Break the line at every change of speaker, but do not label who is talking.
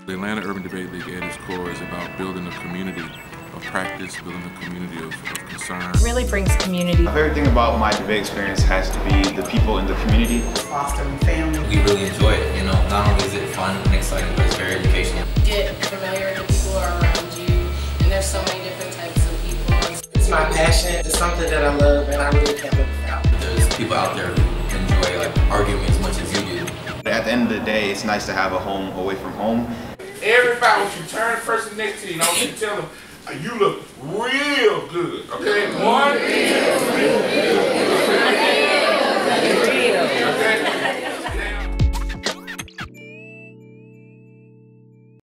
The Atlanta Urban Debate League at its core is about building a community of practice, building a community of concern.
It really brings community.
My favorite thing about my debate experience has to be the people in the community.
Fostering family.
We really enjoy it, you know. Not only is it fun and exciting, but it's very educational.
Get familiar with the people around you, and there's so many different types of people.
It's my passion. It's something that I love, and I really can't live without.
There's people out there who enjoy arguing as much as you do.
At the end of the day, it's nice to have a home away from home.
Everybody, when you turn the person next to you, I want you to tell them, you look real good, okay? One, okay?